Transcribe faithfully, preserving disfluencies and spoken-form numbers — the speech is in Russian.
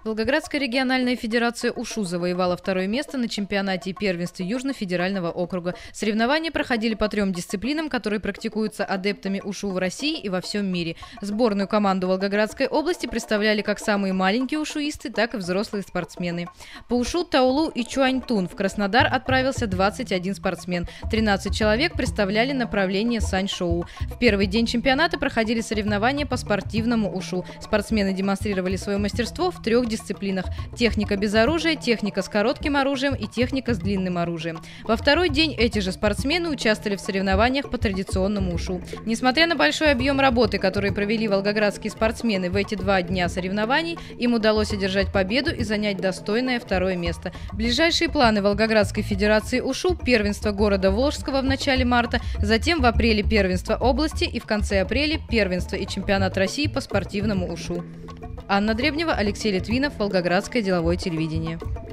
Волгоградская региональная федерация УШУ завоевала второе место на чемпионате и первенстве Южно-федерального округа. Соревнования проходили по трем дисциплинам, которые практикуются адептами УШУ в России и во всем мире. Сборную команду Волгоградской области представляли как самые маленькие ушуисты, так и взрослые спортсмены. По УШУ Таулу и Чуаньтун в Краснодар отправился двадцать один спортсмен. тринадцать человек представляли направление Саньшоу. В первый день чемпионата проходили соревнования по спортивному УШУ. Спортсмены демонстрировали свое мастерство в трех дисциплинах – техника без оружия, техника с коротким оружием и техника с длинным оружием. Во второй день эти же спортсмены участвовали в соревнованиях по традиционному УШУ. Несмотря на большой объем работы, который провели волгоградские спортсмены в эти два дня соревнований, им удалось одержать победу и занять достойное второе место. Ближайшие планы Волгоградской федерации УШУ – первенство города Волжского в начале марта, затем в апреле первенство области и в конце апреля первенство и чемпионат России по спортивному УШУ. Анна Дребнева, Алексей Литвинов, Волгоградское деловое телевидение.